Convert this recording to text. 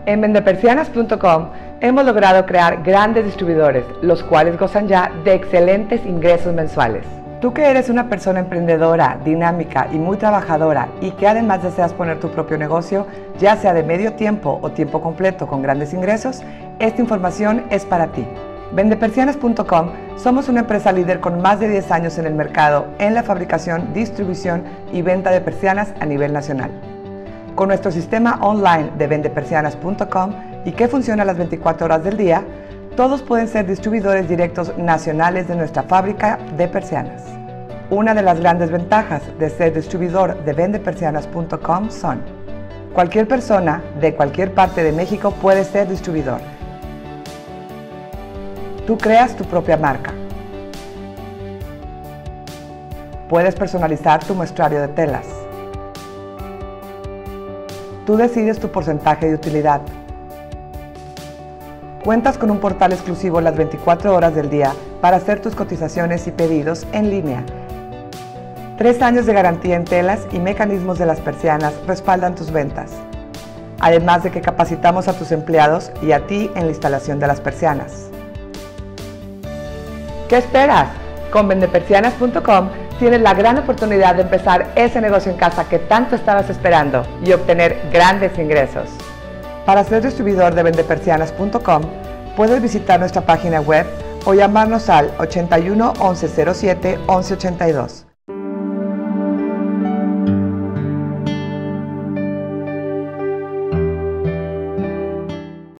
En vendepersianas.com hemos logrado crear grandes distribuidores, los cuales gozan ya de excelentes ingresos mensuales. Tú que eres una persona emprendedora, dinámica y muy trabajadora y que además deseas poner tu propio negocio, ya sea de medio tiempo o tiempo completo con grandes ingresos, esta información es para ti. Vendepersianas.com somos una empresa líder con más de 10 años en el mercado en la fabricación, distribución y venta de persianas a nivel nacional. Con nuestro sistema online de vendepersianas.com y que funciona las 24 horas del día, todos pueden ser distribuidores directos nacionales de nuestra fábrica de persianas. Una de las grandes ventajas de ser distribuidor de vendepersianas.com son: cualquier persona de cualquier parte de México puede ser distribuidor. Tú creas tu propia marca. Puedes personalizar tu muestrario de telas. Tú decides tu porcentaje de utilidad. Cuentas con un portal exclusivo las 24 horas del día para hacer tus cotizaciones y pedidos en línea. 3 años de garantía en telas y mecanismos de las persianas respaldan tus ventas. Además de que capacitamos a tus empleados y a ti en la instalación de las persianas. ¿Qué esperas? Con vendepersianas.com tienes la gran oportunidad de empezar ese negocio en casa que tanto estabas esperando y obtener grandes ingresos. Para ser distribuidor de vendepersianas.com, puedes visitar nuestra página web o llamarnos al 81 11 07 11 82.